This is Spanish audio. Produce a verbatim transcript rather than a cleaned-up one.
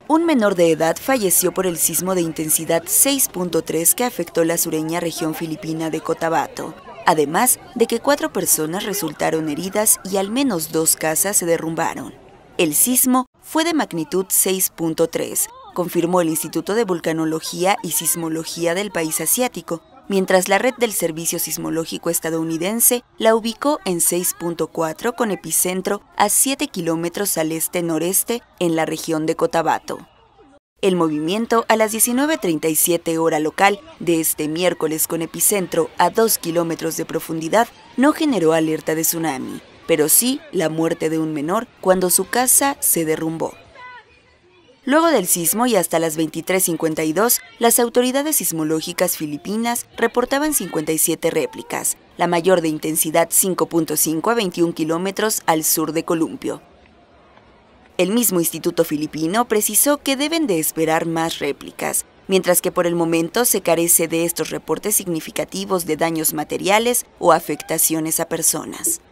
Un menor de edad falleció por el sismo de intensidad seis punto tres que afectó la sureña región filipina de Cotabato, además de que cuatro personas resultaron heridas y al menos dos casas se derrumbaron. El sismo fue de magnitud seis punto tres, confirmó el Instituto de Vulcanología y Sismología del país asiático, mientras la red del Servicio Sismológico estadounidense la ubicó en seis punto cuatro con epicentro a siete kilómetros al este-noreste en la región de Cotabato. El movimiento a las diecinueve treinta y siete hora local de este miércoles con epicentro a dos kilómetros de profundidad no generó alerta de tsunami, pero sí la muerte de un menor cuando su casa se derrumbó. Luego del sismo y hasta las veintitrés cincuenta y dos, las autoridades sismológicas filipinas reportaban cincuenta y siete réplicas, la mayor de intensidad cinco punto cinco a veintiún kilómetros al sur de Columpio. El mismo instituto filipino precisó que deben de esperar más réplicas, mientras que por el momento se carece de estos reportes significativos de daños materiales o afectaciones a personas.